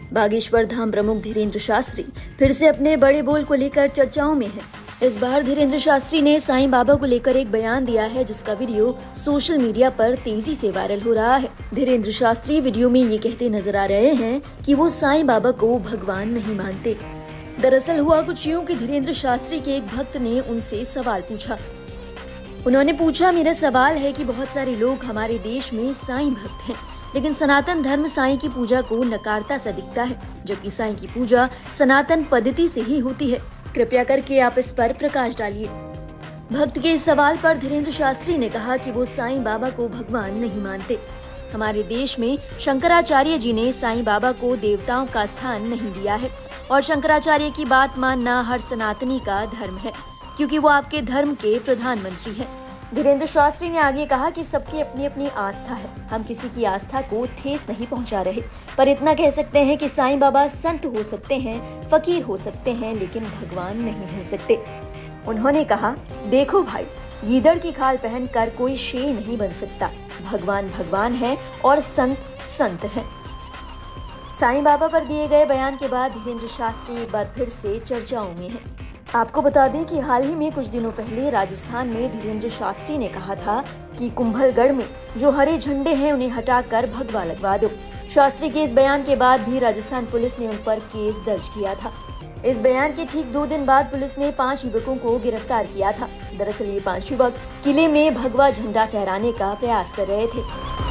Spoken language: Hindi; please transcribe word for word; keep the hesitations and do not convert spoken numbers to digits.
बागेश्वर धाम प्रमुख धीरेन्द्र शास्त्री फिर से अपने बड़े बोल को लेकर चर्चाओं में हैं। इस बार धीरेन्द्र शास्त्री ने साईं बाबा को लेकर एक बयान दिया है, जिसका वीडियो सोशल मीडिया पर तेजी से वायरल हो रहा है। धीरेन्द्र शास्त्री वीडियो में ये कहते नजर आ रहे हैं कि वो साईं बाबा को भगवान नहीं मानते। दरअसल हुआ कुछ यूं कि धीरेन्द्र शास्त्री के एक भक्त ने उनसे सवाल पूछा। उन्होंने पूछा, मेरा सवाल है कि बहुत सारे लोग हमारे देश में साईं भक्त हैं, लेकिन सनातन धर्म साईं की पूजा को नकारता सा दिखता है, जबकि साईं की पूजा सनातन पद्धति से ही होती है। कृपया करके आप इस पर प्रकाश डालिए। भक्त के इस सवाल पर धीरेन्द्र शास्त्री ने कहा कि वो साईं बाबा को भगवान नहीं मानते। हमारे देश में शंकराचार्य जी ने साईं बाबा को देवताओं का स्थान नहीं दिया है और शंकराचार्य की बात मानना हर सनातनी का धर्म है, क्योंकि वो आपके धर्म के प्रधानमंत्री हैं। धीरेन्द्र शास्त्री ने आगे कहा कि सबकी अपनी अपनी आस्था है, हम किसी की आस्था को ठेस नहीं पहुंचा रहे, पर इतना कह सकते हैं कि साईं बाबा संत हो सकते हैं, फकीर हो सकते हैं, लेकिन भगवान नहीं हो सकते। उन्होंने कहा, देखो भाई, गीदड़ की खाल पहनकर कोई शेर नहीं बन सकता। भगवान भगवान है और संत संत है। साईं बाबा पर दिए गए बयान के बाद धीरेन्द्र शास्त्री एक बार फिर से चर्चाओं में हैं। आपको बता दें कि हाल ही में कुछ दिनों पहले राजस्थान में धीरेन्द्र शास्त्री ने कहा था कि कुंभलगढ़ में जो हरे झंडे हैं उन्हें हटाकर भगवा लगवा दो। शास्त्री के इस बयान के बाद भी राजस्थान पुलिस ने उन पर केस दर्ज किया था। इस बयान के ठीक दो दिन बाद पुलिस ने पांच युवकों को गिरफ्तार किया था। दरअसल ये पांच युवक किले में भगवा झंडा फहराने का प्रयास कर रहे थे।